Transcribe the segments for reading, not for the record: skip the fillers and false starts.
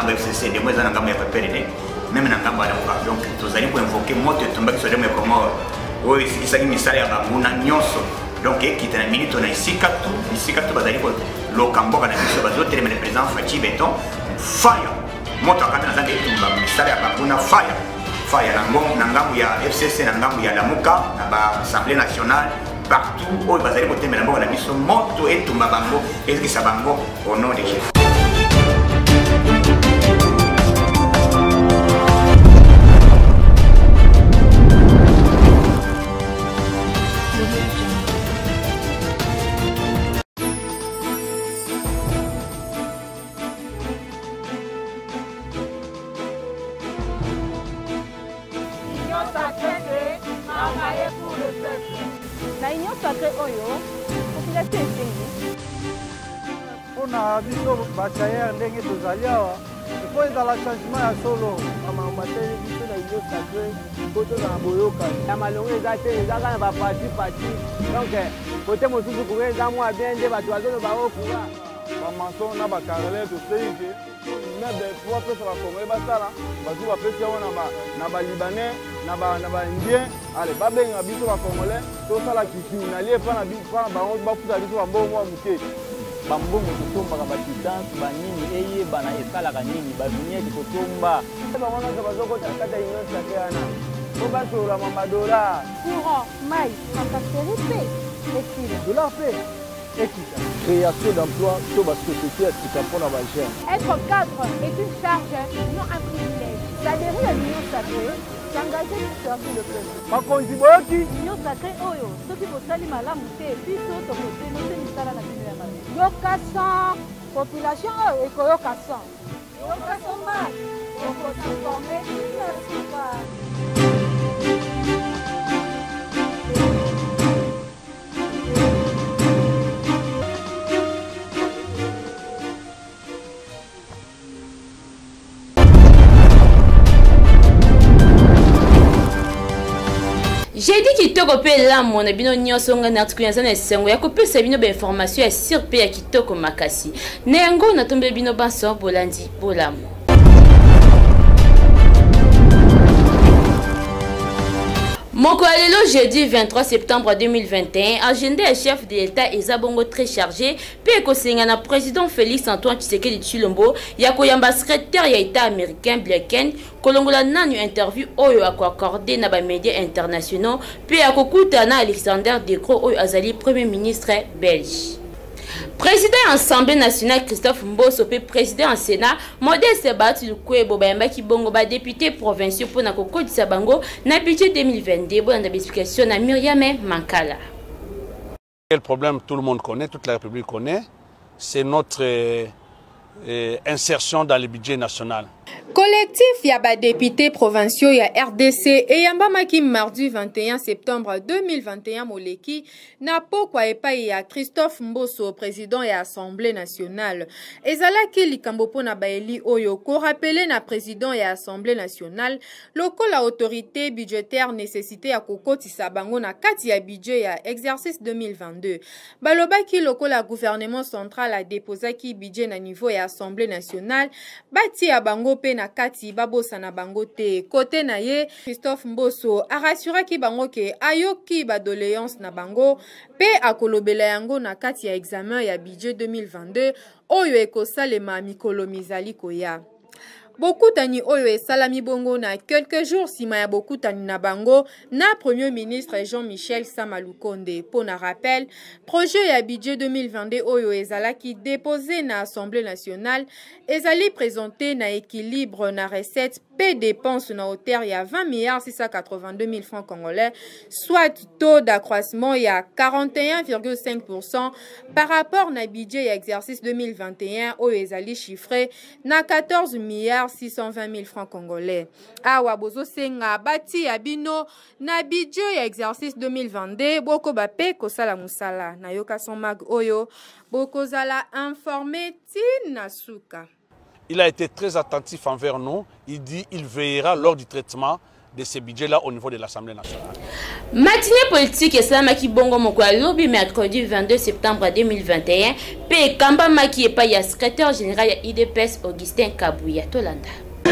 ngambo FCC de mweza na ngambo ya PPRD même na ngambo ya Lamuka. Donc tozali ko invoquer moto etumba kiso de mwe Komoro oyo isikisaki misala ya banguna nyonso. Donc ekita na minute na isika tu bazali ko lokamboka na biso bazotelema le président Fachi Beton fire moto akanda na zanga etumba misala ya banguna fire na ngambo ya FCC na ngambo ya Lamuka na ba Assemblée nationale partout oyo bazali kotemela mboka na biso moto etumba bango ezikisa bango au nom de Jésus. La union sacrée oyo, population esengi. Pona biso bachaya ndenge tozali awa, faut ezala changement ya solo. Mama materi biso na union sacrée, koto na boyoka. Ya malongo eza te ezaka na ba parti. Donc côté mosusu ko eza mwa bien nde bato bazoloba okuwa. Ba maçon na ba carreleur to seize. Na de trois personnes ba Congolais basala, bazu ba pesi wana na ba Libanais, na ba Indien, allez ba benga biso ba Congolais, to sala kitu na lie pa na biso pa ba ba futa biso ba mbongo wa muke. Ba mbongo totomba ba distance ba nini eye bana esala ka nini ba vignette totomba. Ba wana za bazoko kata union sacrée ana. Ko ba sura mama dola. Courant, maïs, fantastique, équilibre. Dollar fait. Création d'emplois sur la société pour la Bagère. Être cadre est une charge, non un privilège. S'adhérer à l'union sacrée, s'engager pour servir le peuple. Ma contribution. L'union sacrée, oyo, ceux qui vont salir mal à monter, puis ceux qui vont monter, nous sommes là dans la main. Yokasan, population, Yokasan. Yokasan mal, on peut s'informer, merci pas. J'ai dit kitoko pe la mona bino nyonso nga na tukuyanza na sengo ya kopesa bino ba information ya sirpe ya kitoko makasi. Nengo na tombe bino banso bolandi bolamu. Mokoalelo jeudi 23 septembre 2021, agenda et chef de l'État Ezabongo très chargé, puis kosenga na président Félix Antoine Tshisekedi Tshilombo, yako yamba secrétaire ya État américain Blinken, kolongola nanu interview oyo ako accordé na ba médias internationaux, puis akokuta na Alexander De Croo oyo azali premier ministre belge. Président de l'Assemblée nationale Christophe Mboso pe président en Sénat Modeste Batu Lukwebo bayamba ki bongo ba député provinciaux pour na kokodisa bango na budget 2022 bon na explication na Myriam Mankala. Quel problème tout le monde connaît, toute la République connaît, c'est notre insertion dans le budget national. Collectif Yaba députés provinciaux ya RDC et Yamba Maki mardi 21 septembre 2021 Moleki na pokwa epai ya Christophe Mboso président ya Assemblée nationale. Ezalaki likambo pona baeli oyo ko rappelé na président ya Assemblée nationale lokola autorité budgétaire nécessité ya kokotisa bango na kati ya budget ya exercice 2022. Balobaki lokola gouvernement central a déposaki budget na niveau ya Assemblée nationale bati ya bango pe na kati babosa na bango te. Côté na ye Christophe Mboso a rassuré ki bango ke ayoki ba doléance na bango pe akolobela yango na kati ya examen ya budget 2022 oyo ekosalema mikolo mizali koya. Bokutani oyo esalami bongo na quelques jours sima ya bokutani na bango na Premier ministre Jean-Michel Samalukonde. Pour na rappel, projet ya budget 2022 oyo ezalaki déposé na Assemblée nationale ezali présenté na équilibre na recette pe dépenses na hauteur ya 20 milliards 682 000 francs congolais, soit taux d'accroissement ya 41,5% par rapport na budget ya exercice 2021 oyo ezali chiffré na 14 milliards 620 000 francs congolais. Awa bozo senga bati ya bino na budget ya exercice 2022 boko bape kosala musala na yoka son mag oyo boko zala informé tina suka. Il a été très attentif envers nous. Il dit qu'il veillera lors du traitement de ce budget-là au niveau de l'Assemblée nationale. Matinée politique et Salamaki Bongo Mokwa lobby mercredi 22 septembre 2021. P. Kamba Maki et Paya, secrétaire général IDPS Augustin Kabouya Tolanda.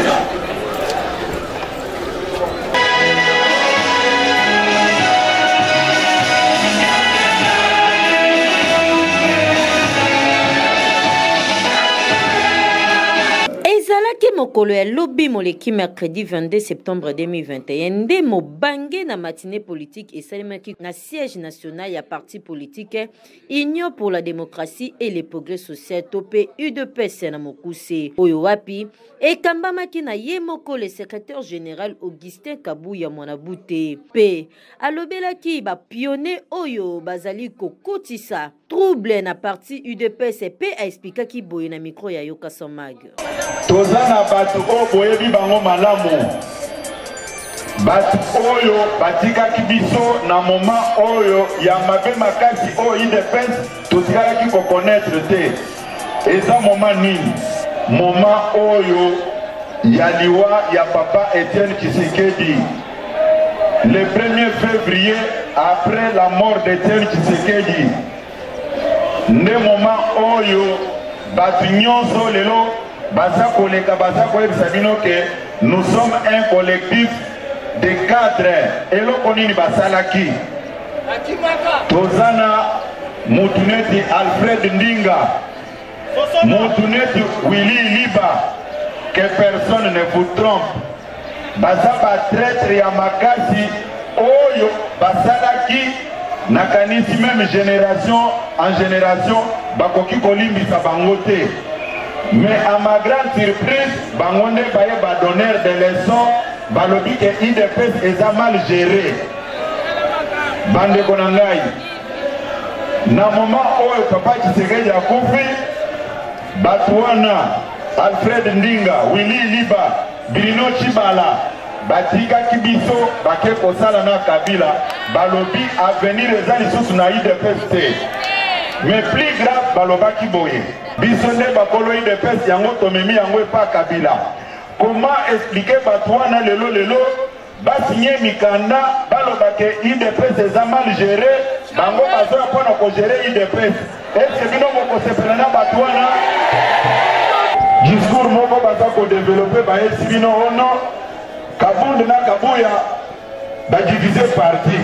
Ezalaki mokolo ya lobby moleki mercredi 22 septembre 2021 nde mobange na matinée politique esalemaki na siège national ya parti politique Union pour la démocratie et le progrès social topé UDPS na mokuse oyo wapi ekambamaki na ye moko le secrétaire général Augustin Kabouya Mwanabute pe alobelaki ba pionnier oyo bazali kokotisa trouble na parti UDPS pe a expliquaki boye na micro ya Yoka Somag. Tozana batu oboyebi bango malamu. Batu oyo batikaki biso na moma oyo ya mabe makasi oyo IDPS totikalaki ko connaître te. Eza moma nini? Moma oyo ya liwa ya papa Etienne Tshisekedi. Le 1er février, après la mort d'Etienne Tshisekedi, nde moma oyo batu nyonso lelo nous sommes un collectif de cadres. Et l'okonini basalaki Tozana Moutuneti Alfred Ndinga, Moutuneti Willy Liba, que personne ne vous trompe. Bazaba traître ya makasi oyo basalaki nakanisi même génération en génération bakoki kolimbisa bangote. Mais à ma grande surprise, Bangonde Baye va donner des leçons, Balobi que IDPS est mal géré. Bande Konangai. Na moment où papa Tshisekedi a koufi, Batouana, Alfred Ndinga, Willy Liba, Bruno Chibala, Batika Kibiso, Bake Kosala na Kabila, Balobi à venir les alliés na IDPS. Mais plus grave, Baloba Kiboye. Bisonne bakolo IDPS yango tomemi yango pa Kabila. Comment expliquer Batouana lelo basigné mikanda baloba ke IDPS est mal géré, bango bazo pona ko gérer IDPS. Est-ce que bino moko sepela na Batouana? Discours moko baza ko développer ba esibino ono Kabunde na Kabuya ba diviser parti.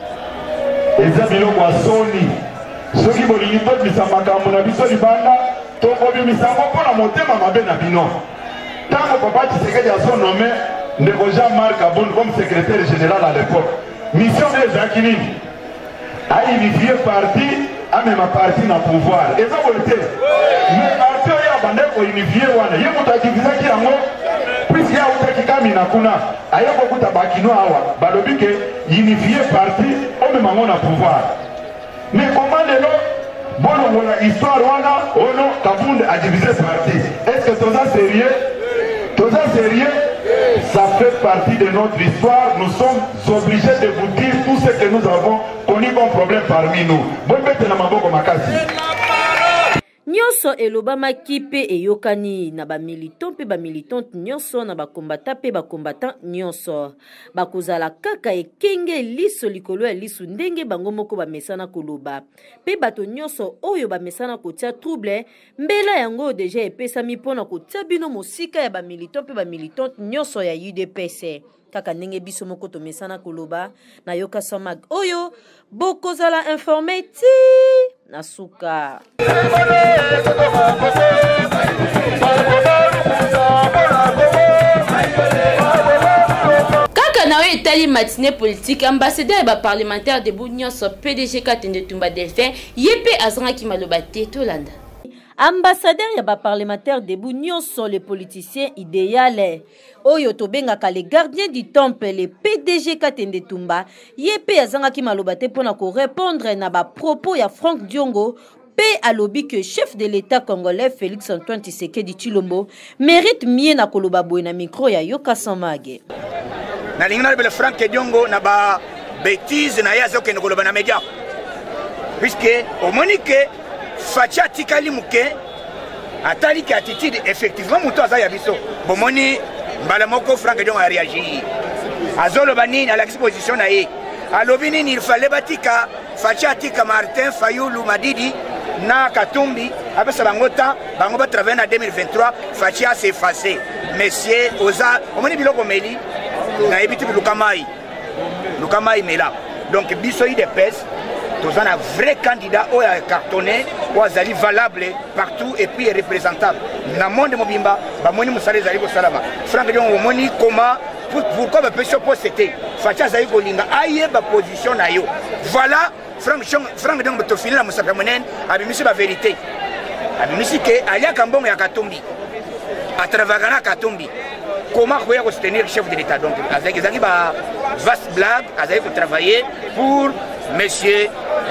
Ezabilo kwa soni. Soki bolingi to bisamakambo na biso libanda toko bimisango pona motema mabe na bino. Tango papa Tshisekedi a son nommé Ndeko Jean-Marc Kabund comme secrétaire général à l'époque. Mission des Akini a unifié parti a même parti na pouvoir. Et ça volonté. Mais parti ya bande ko unifié wana yemo takiviza ki yango puisque ya utaki kami na kuna ayoko kutabakino awa balobi ke unifié parti o même ngona pouvoir. Mais comment les gens, bon, la histoire, on Kabund a divisé parti. Est-ce que tout ça sérieux? Tout ça sérieux? Ça fait partie de notre histoire. Nous sommes obligés de vous dire tout ce que nous avons connu comme problème parmi nous. Bon, maintenant, Maboko Makasi. Nyonso elobama kipe eyokani na ba militant pe ba militante nyonso na ba combattant pe ba combattant nyonso bakozala kaka ekenge liso likolo ya lisu ndenge bango moko ba mesana koloba pe bato nyonso oyo ba mesana kotia trouble mbela yango deja epesami pona kotia bino mosika ya ba militant pe ba militante nyonso ya UDPS kaka ndenge biso moko to mesana koloba na Yoka Somag oyo bokozala informé ti Nasuka. Kaka na etali matinée politique ambassadeur ba parlementaire de Bounion so PDG Katende Tumba Delphin yepe azanga ki maloba te Tolanda. Ambassadeur ya ba parlementaire de Bounion sont les politiciens idéal oyo tobengaka les gardiens du temple les PDG Katende Tumba yepe azanga ki maloba te pona ko répondre na ba propos ya Franck Diongo pe alobi que chef de l'État congolais Félix Antoine Tshisekedi Tshilombo mérite mieux na koloba boy na micro ya Yoka Somag. Na lingana le Franck Diongo na ba bêtise na yazo ke koloba na média. Puisque au monique Fatia Tikali Muke atali ki attitude effectivement muto aza ya biso. Bomoni mbala moko Franck Diongo a réagi. azoloba nini alakisi position na ye alobi nini il fallait batika Fachi atika Martin Fayulu Madidi na Katumbi apesa bango temps bango ba travailler na 2023 Fachi a s'effacé monsieur oza omoni biloko meli na ebiti lukamai mela donc biso IDPS tous un vrai candidat au cartonné ou azali valable partout et puis représentable na monde mobimba ba moni musale zali ko salama Franck Dion moni comment pourquoi ba peut posséder Fachi azali ko linga aye ba position na yo voilà Franck Dion to finir la musaka monen abimisi ba vérité abimisi ke alia kambongo ya Katumbi à travers na Katumbi comment pouvez vous soutenir le chef de l'État donc avec des vaste blague avec travailler pour monsieur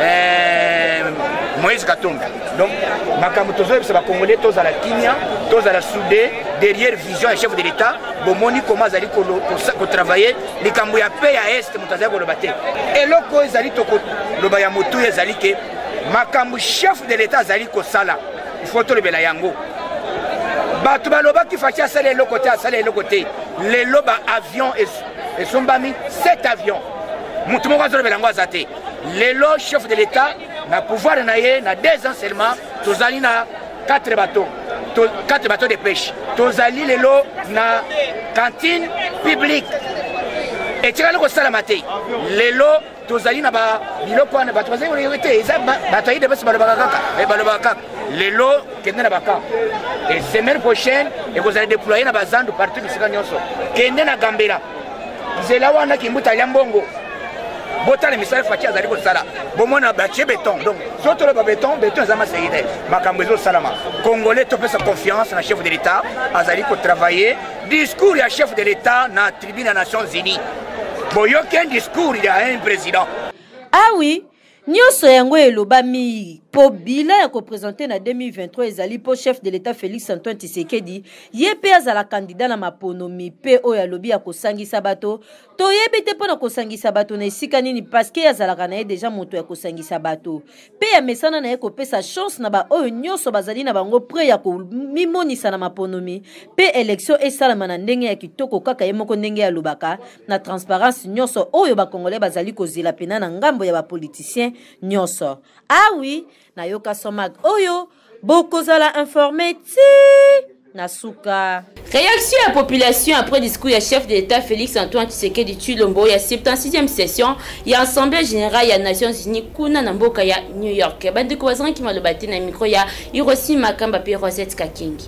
Moïse Katumbi donc makambo tozo c'est ba congolais tous à la Kenya tous à la soudé derrière vision du chef de l'État bomoni comment zali ko travailler les kambo ya paix à est mutaza ko lobaté et loko zali to ko loba ya motu ya zali ke makambo chef de l'État zali ko sala il faut to le bela yango Batu baloba qui faisait ça le côté les loba avions et sont bami 7 avions mutumo kwa zolo belango azate lelo chef de l'État na pouvoir na ye na 2 ans seulement tozali na 4 bateaux de pêche tozali lelo na cantine publique et tiralo ko sala maté lelo tozali na ba biloko na bato bazali ko yete eza bato yi de basi balobaka kaka lelo kende na baka et semaine prochaine et vous allez déployer na bazandu partout bisika nyonso kende na Gambela zela wana kimbuta ya mbongo botale misala Fachi azali ko sala bomona batie béton donc soto le béton zama seide makambo ezo salama congolais to pesa confiance na chef de l'État azali ko travailler discours ya chef de l'État na tribune des Nations Unies boyoke un discours ya un président ah oui nyonso yango elobami po bila ya ko présenter na 2023 ezali po chef de l'État Félix Antoine Tshisekedi ye pe azala candidat na maponomi pe oyo alobi ya kosangisa bato to yebi te pona kosangisa bato na esika nini parce que azalaka na ye déjà moto ya kosangisa bato pe ya mesana na ye kopesa chance na ba oyo nyonso bazali na bango près ya komimonisa na maponomi pe élection esalama na ndenge ya kitoko kaka ye moko ndenge ya lobaka na transparence nyonso oyo bakongolais bazali kozela pena na ngambo ya bapoliticien nyonso ah oui nayoka somak oyo bokozala informé ti nasuka. Réaction à la population après discours du chef de l'État Félix Antoine Tshisekedi Tshilombo, il y a 76e session, il y a Assemblée générale, il y a Nations Unies, kuna namboka ya New York. Bande ko wazan ki malobati na micro ya Hiroshi Makamba pe Rosette Kakingi.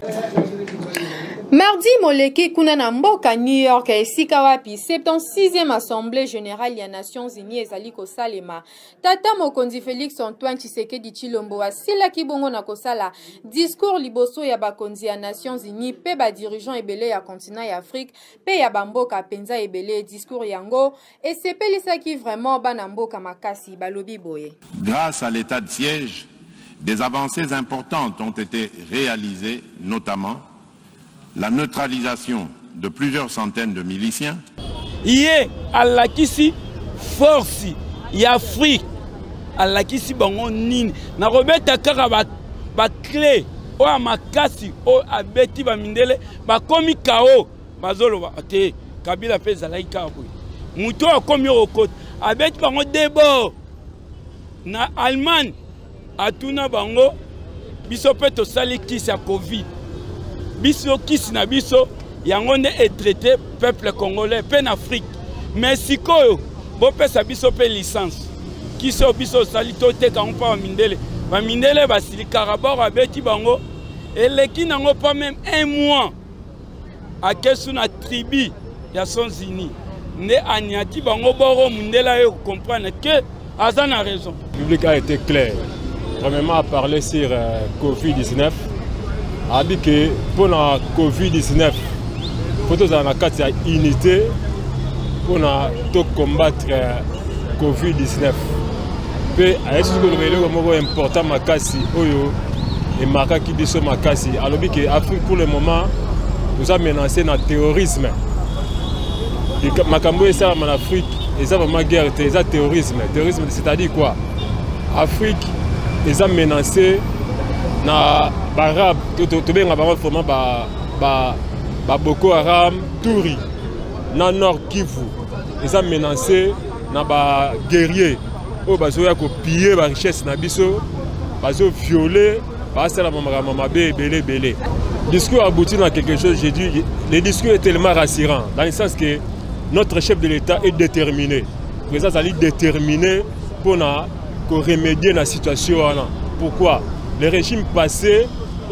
Mardi moleki kuna na mboka New York esika wapi 76e assemblée générale ya Nations Unies ezali kosalema tata mokonzi Félix Antoine Tshisekedi Tshilombo asila kibongo na kosala discours liboso ya bakonzi ya Nations Unies pe ba dirigeant ebele ya continent ya Afrique pe ya bamboka penza ebele discours yango esepelisaki vraiment bana mboka makasi balobi boye. Grâce à l'état de siège, des avancées importantes ont été réalisées, notamment la neutralisation de plusieurs centaines de miliciens. Iye alakisi force ya Afrique alakisi bango nini na robeta kaka ba clé o amakasi o abeti ba mindele ba komi kao bazolo ba te Kabila pesa laika boy muto akomi okot abeti bango debo na Allemagne atuna bango biso pe to sali kisi ya Covid biso kisi na biso yango ne est traité peuple congolais pen Afrique mais sikoyo bo pesa biso pe licence kiso biso sali to te ka pa ba mindele ba silika rabord abeti bango eleki nango pas même un mois à kesu na tribu ya Nations Unies ne aniati bango boro mindela yo comprendre que azana raison. Le public a été clair. Premièrement à parler sur Covid-19 a dit que pour la Covid-19, il faut avoir une unité pour combattre Covid-19. Et c'est important makasi oyo et marqué qui biso makasi. Alors que l'Afrique pour le moment nous a menacé dans le terrorisme. Et makambo et ça en Afrique et ça vraiment guerre, c'est terrorisme. Terrorisme c'est-à-dire quoi? Afrique ils ont menacé na barab, tout bien vraiment Boko Haram, Touri. na Nord Kivu ils ont menacé na ba guerrier o bazoya ko piller ba richesse na biso bazo violer ba sala mama belé. Discours aboutit dans quelque chose, j'ai dit, le discours est tellement rassurant, dans le sens que notre chef de l'État est déterminé. Le président est déterminé pour remédier à la situation. Pourquoi? Les régimes passés,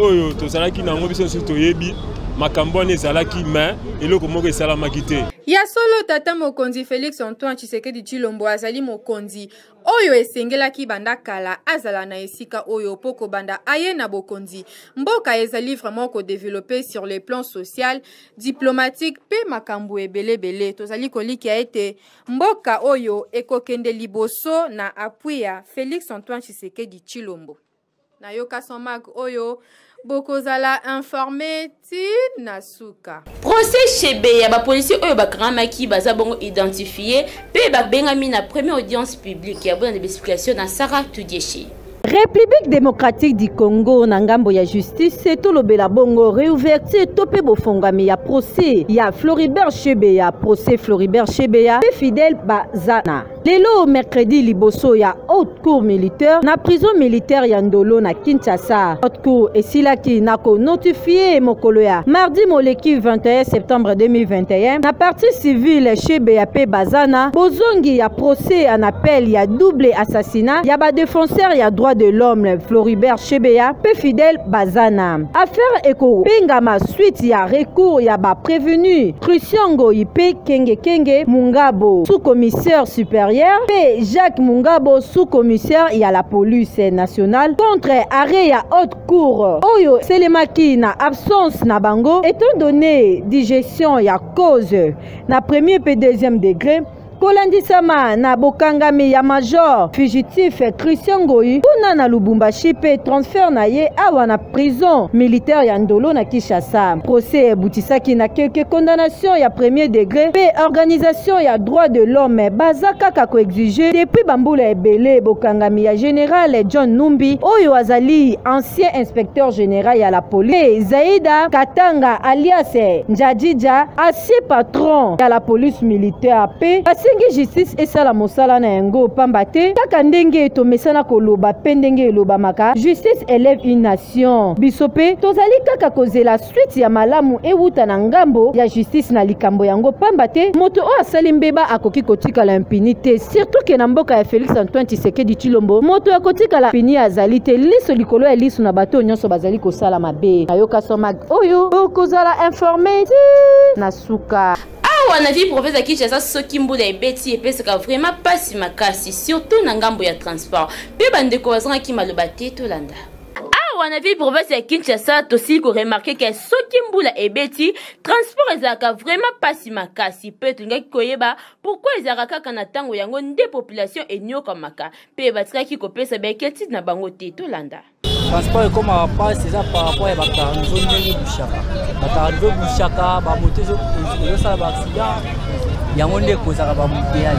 makambone ezalaki main eloko moko esalama kite. Ya solo tata mokonzi Félix Antoine Tshisekedi Tshilombo azali mokonzi oyo esengelaki banda kala azala na esika oyo poko banda aye na bokonzi. Mboka ezali vraiment ko développer sur les plans social, diplomatique pe makambo ebele. Tozali koliki a ete mboka oyo ekokende liboso na appui ya Félix Antoine Tshisekedi Tshilombo. Na yoka somak oyo Bokozala informé ti nasuka. Procès Chebeya ba policier oyo ba kramaki baza bongo identifié pe ba bengami na première audience publique ya bonne explication na Sarah Tudieshi. République démocratique du Congo na ngambo ya justice c'est tout le bela bongo réouverture topé bofongami ya procès ya Floribert Chebeya procès Floribert Chebeya pe fidèle bazana. Lelo mercredi liboso ya haute cour militaire na prison militaire ya Ndolo na Kinshasa. Haute cour esilaki nako notifié mokolo ya mardi moleki 21 septembre 2021 na partie civile Chebeya pe bazana bozongi ya procès en appel ya double assassinat ya ba défenseur ya droit de l'homme Floribert Chebeya pe fidèle bazana. Affaire eko pengama suite ya recours ya ba prévenu Christian Goyipe Kenge Mungabo sous-commissaire supérieur pe Jacques Mungabo sous-commissaire ya la police nationale contre arrêt ya haute cour oyo selemaki na absence na bango étant donné digestion ya cause na premier pe deuxième degré. Kolandisama na bokangami ya major fugitif Christian Goyi kuna na Lubumbashi pe transfert na ye awa na prison militaire ya Ndolo na Kinshasa. Procès boutisaki na quelques condamnations ya premier degré pe organisation ya droit de l'homme bazaka kako exigé depuis bambula ebele bokangami ya général John Numbi oyo azali ancien inspecteur général ya la police Zaida Katanga alias Njadija ancien patron ya la police militaire pe justice esala mosala na yango pambate kaka ndenge tomesana koloba pendenge eloba maka justice élève une nation bisope tozali kaka kozela suite ya malamu ewuta na ngambo ya justice na likambo yango pambate moto o asali mbeba akoki kotika la impunité surtout que na mboka ya Félix Antoine Tshisekedi Tshilombo moto akotika la pini azali te liso likolo ya liso na bato nyonso bazali kosala mabe ayoka soma oyo kozala informé na suka. On a vu professeur Kinshasa soki mbula ebeti epesaka vraiment pasi makasi surtout na ngambo ya transport pe bandeko bazanga ki maloba te tolanda. On a vu professeur Kinshasa aussi ko remarquer que soki mbula ebeti transport ezaka vraiment pasi makasi pe tungaki koyeba pourquoi ezaka kaka na tango yango nde population enyoka maka pe batikaki kopesa beketi na bango te tolanda. Transport est comme un pas, c'est ça par rapport à la zone de Bouchaka. La zone de Bouchaka, la moto, ça va accident. Il y a un monde qui cause un embouteillage.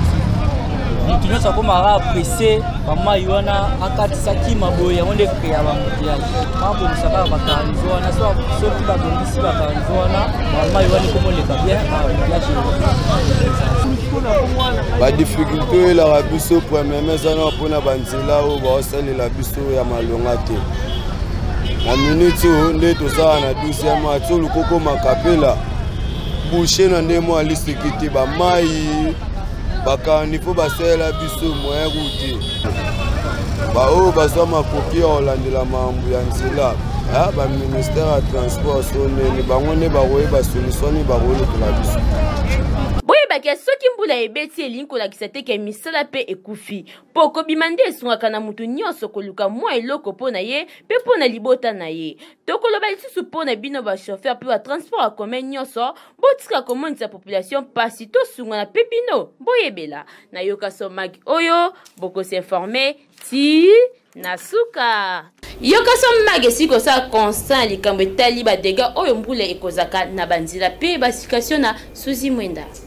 Nous sommes comme un pressé, maman Yoana, Akatisaki, Mabo, il y a un monde qui crée un embouteillage. Maman Bouchaka va faire une zone, soit tout le monde ici va faire une zone, maman Yoana comme on les va bien, la difficulté la rabiso pour même ça non pour na banzela ou ba osali la biso ya malonga te na minute nde to za na 12e match lu koko makapela boucher na ndemo alisikiti ba mai baka nifo basela biso moyen route ba o baso makoki olandela mambu ya nzela ah ba ministère ya transport sonne bango ne ba roye ba solution ba roye pour la biso. Boyebaki soki mbula ebeti elinko la kisate ke misala pe ekufi poko bimande esungaka na mutu nyonso koluka mwa eloko pona ye pe pona libota na ye tokoloba lisusu pona bino ba chauffeur pe ba transport a commun nyonso botika komonisa population pasi tosunga na pe bino boyebela na yoka somaki oyo boko s'informer ti nasuka yoka somaki siko sa constant likambo etali ba dégâts oyo mbula ekozaka na banzila pe basification na Suzi Mwenda.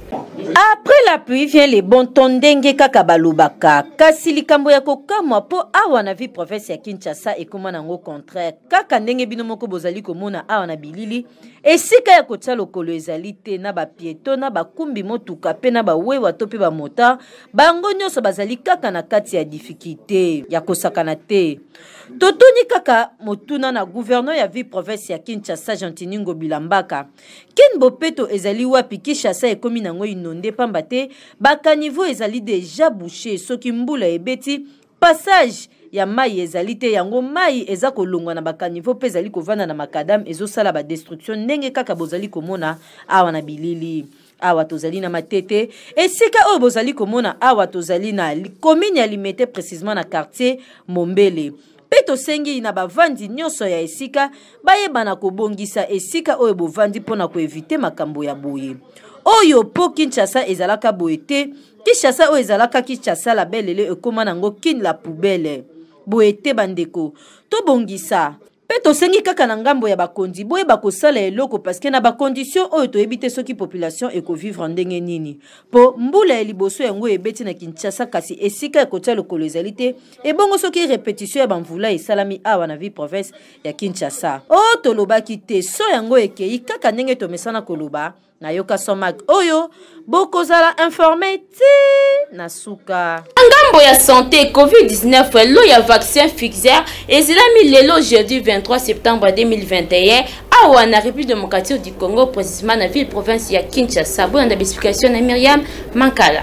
Après la pluie vient les bons tons ndenge kaka balubaka. Kasi likambo ya kokamwa po awa na vi province ya Kinshasa ekoma nango contraire. Kaka ndenge bino moko bozali komona awa na bilili. Esika ya kotia lokolo ezali te na ba pieto na ba kumbi motuka pe na ba wewa to pe ba mota. Bango nyonso bazali kaka na kati ya difficulté ya kosakana te. Totoni kaka motuna na gouverneur ya vi province ya Kinshasa Jantiningo Bilambaka. Ken bopeto ezali wapi Kinshasa ekomi nango inonde pamba te bakaniveau ezali déjà bouché soki mbula ebeti passage ya mai ezali te yango mai eza kolongwa na bakaniveau pe ezali kovanda na makadam ezosala ba destruction ndenge kaka bozali komona awa na bilili. Awa tozali na matete esika oyo bozali komona awa tozali na commune ya Limete précisément na quartier Mombele. Pe tosengi na bavandi nyonso ya esika bayebana kobongisa esika oyo bovandi mpona koevite makambo ya boye. Oyo po Kinshasa ezalaka boye te, Kinshasa oyo ezalaka Kinshasa la belele ekoma nango kin la poubelle. Boye te bandeko, tobongisa. Pe tosengi kaka na ngambo ya bakondi boye bakosala eloko parce que na ba condition oyo toyebite soki population ekovivre ndenge nini. Po mbula ya liboso yango ebeti na Kinshasa kasi esika ekotia lokolo ezali te ebongo soki répétition ya bamvula esalami awa na vi province ya Kinshasa. O tolobaki te so yango ekei kaka ndenge tomesana koloba na yoka somak oyo bokozala informé ti na suka. Ngambo ya santé COVID-19 lo ya vaccin Pfizer ezilami lelo jeudi 23 septembre 2021 awa na République démocratique du Congo précisément na ville province ya Kinshasa. Bonne explication na Myriam Mankala.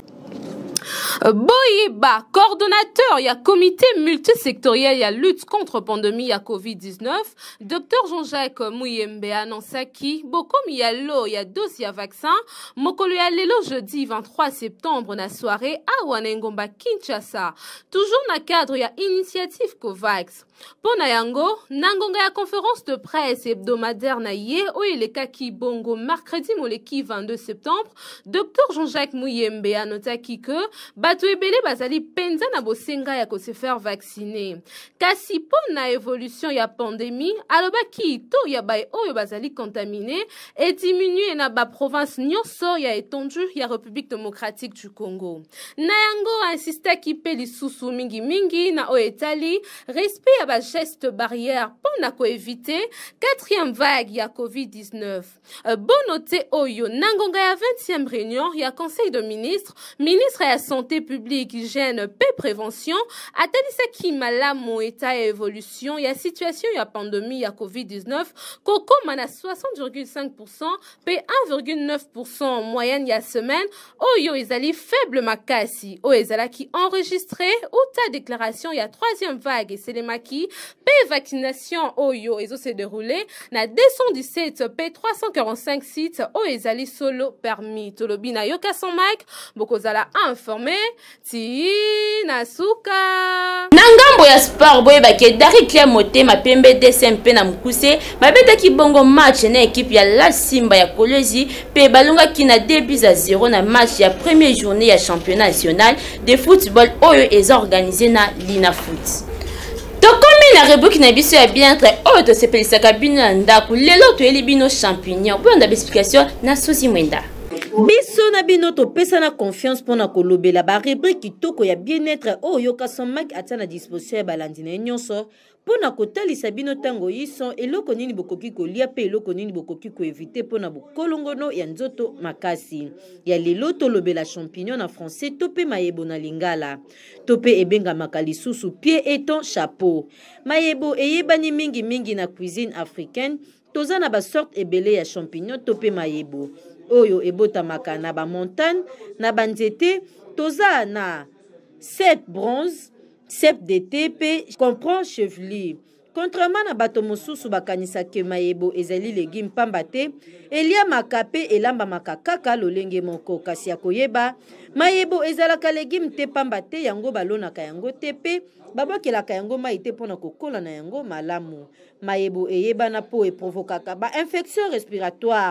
Boyeba, coordonnateur ya comité multisectoriel ya lutte contre pandémie ya COVID-19, Dr Jean-Jacques Muyembe annonçaki bokomi ya lo ya dosi ya vaccin mokolo ya lelo jeudi 23 septembre na soirée awa na Ngomba Kinshasa, toujours na cadre ya initiative COVAX. Pona yango, nangonga ya conférence de presse hebdomadaire na ye oyelekaki bongo mercredi moleki 22 septembre, Dr Jean-Jacques Muyembe anotaki que bato ebele bazali penza na bosenga ya ko se faire vacciner. Kasi pona évolution ya pandémie, alobaki to ya bay oyo bazali contaminé et diminuer na ba province nyonso ya étendue ya République démocratique du Congo. Na yango insistaki pe lisusu mingi na oetali respect ya ba geste barrière pona ko éviter 4e vague ya COVID-19. Bonote oyo nangonga ya 20e réunion ya conseil de ministre ya santé publique, hygiène pe prévention atalisaki malamu eta ya évolution ya situation ya pandémie ya COVID-19 kokoma na 60,5% pe 1,9% moyenne ya semaine oyo ezali faible makasi oyo ezalaki enregistré ou ta déclaration ya 3e vague eselemaki pe vaccination oyo ezo se déroulé na 217 pe 345 sites oyo ezali solo permis. Tolobi na yoka son mic bokozala informé ti na suka. Nangambo ya sport boye bake Dari Claire Motema pembe DSMP na mukuse babetaki bongo match na équipe ya La Simba ya Kolwezi pe balunga kina 2-0 na match ya première journée ya championnat national de football oyo est organisé na Lina Foot. Tokomi na reboki na biso ya bien-être oyo tosepelisaka bino na ndaku lelo toyeli bino champignon boyo nda explication na Suzi Mwenda. Biso na bino topesa na confiance pona kolobela ba rubrique kitoko ya bien-être oyo Kasomak atia na disposition ya balandi na nyonso pona kotalisa bino tango yiso eloko nini bokoki kolia pe eloko nini bokoki ko éviter pona bokolongono ya nzoto makasi ya lelo tolobela champignon na français tope mayebo na lingala tope ebenga makalisusu pied et ton chapeau mayebo eyebani mingi na cuisine africaine toza na ba sorte ebele ya champignon tope mayebo oyo ebotamaka na ba montagne na banzete toza na cèpe bronze cèpe d'été pe comprend chevelure. Contrairement na bato mosusu bakanisa ke mayebo ezali légume pamba te elia makape elamba makakaka lolenge moko kasi ya koyeba mayebo ezalaka légume te pamba te yango balonaka yango te pe babokelaka yango mai te pona kokola na yango malamu mayebo eyebana po eprovokaka ba infection respiratoire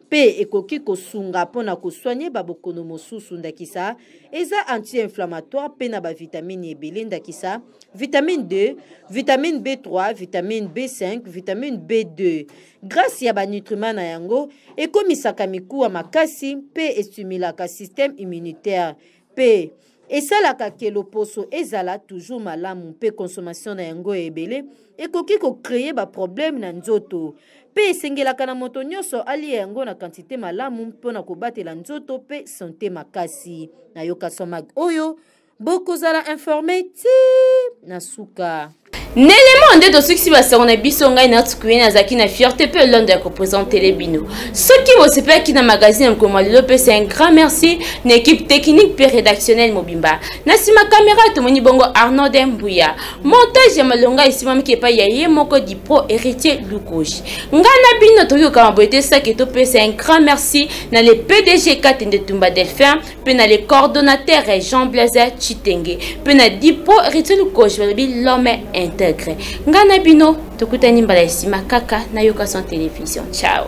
pe ekoki kosunga pona kosoigner babokono mosusu ndakisa eza anti-inflammatoire pe na bavitamine ebele ndakisa vitamine 2, vitamine B3, vitamine B5, vitamine B2. Grâce ya banutriments na yango ekomisaka mikuwa makasi pe estimulaka système immunitaire pe esalaka ke loposo ezala toujours malamu pe consommation na yango ebele ekoki ko créer ba problème na nzoto pe esengelaka na moto nyonso alia yango na quantité malamu mpona kobatela nzoto pe santé makasi na yoka somag oyo bokozala informé ti na suka. N'élément de succès basanga na biso ngai na tukuye na zaki na fierté pe l'onde ya représenter les bino. Ce qui vous seppa qui na magazine comme Lope, c'est un grand merci na équipe technique pe rédactionnelle Mobimba. Na sima caméra to moni bongo Arnaud Dembouya. Montage ya malonga ici mami ki pa yaye moko di pro héritier Lukoji. Ngana bino to yo kama boité ça que to pe c'est un grand merci na les PDG Katende Tumba Delphin pe na les coordonnateurs Jean Blaise Chitenge pe na di pro héritier Lukoji l'homme inter Ngana bino tokutani mbala isima kaka na yoka son télévision. Ciao.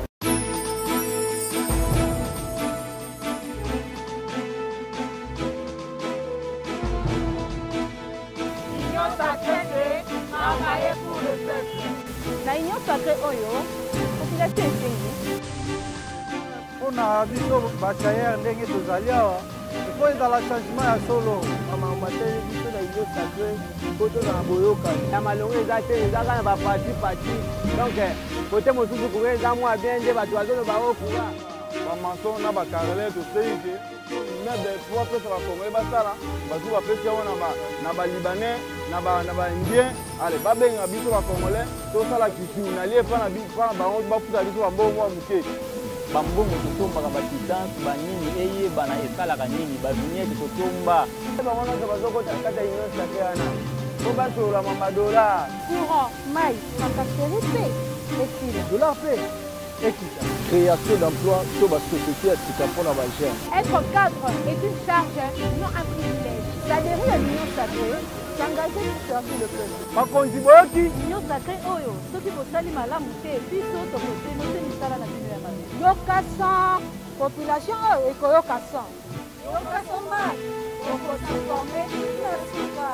Na union sacrée oyo population esengi mpona biso bachayere ndenge tozali awa ifo ezala changement ya solo bamamba te biso na union sacrée po tozala boyokani ya malongo eza te eza kaka na baparti donc kote mosusu koke eza mwa bien nde bato bazoloba okura bamason na bakarele tosei te mebe po apesa bakongole basala bazu bapesi yango na balibanais na baindien ale babenga biso bakongole tosala kisuni nalie mpana bango bafuta biso bambongo ya moke bambongo totombaka bakidanse banini eyebana esalaka nini bavignete totomba bango nyonso bazokota kati ya union sacré wana po basolola mamadola courant mai makaseri mpe ekila dolar mpe ekita création d'emploi to basociété ya sika mpona bagene être cadre est une charge non un privilège s'adhérer à l'union sacrée s'engager pour servir le peuple bakonzi boyoki union sacrée oyo soki bosali malamu te biso tokotenote misala na bino ya mabe yoka san population oyo ekoyoka san yoka soma okotransforme na suka.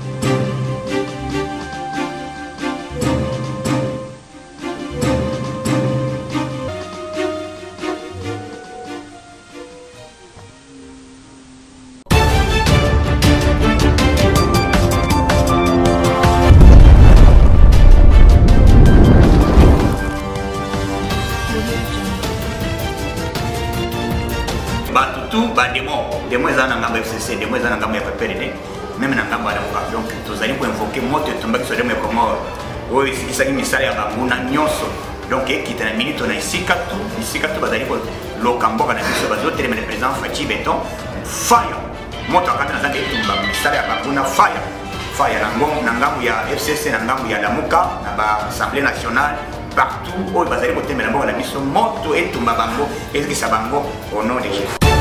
Demo eza na ngambo ya FCC, demo eza na ngambo ya PPRD, même na ngambo ya Lamuka. Donc tozali ko invoquer moto etumbaki so demo ya Komoro. Oyo isikisaki misala ya banguna nyonso. Donc ekita na minute na isika tu bazali ko lokamboka na biso bazotelema na président Fachi Beton. Fire. Moto akata na zanga etumba misala ya banguna fire. Fire na ngambo ya FCC na ngambo ya Lamuka na ba Assemblée nationale. Partout oyo bazali ko temela mboka na biso moto etumba bango ezikisa bango au nom de Jésus.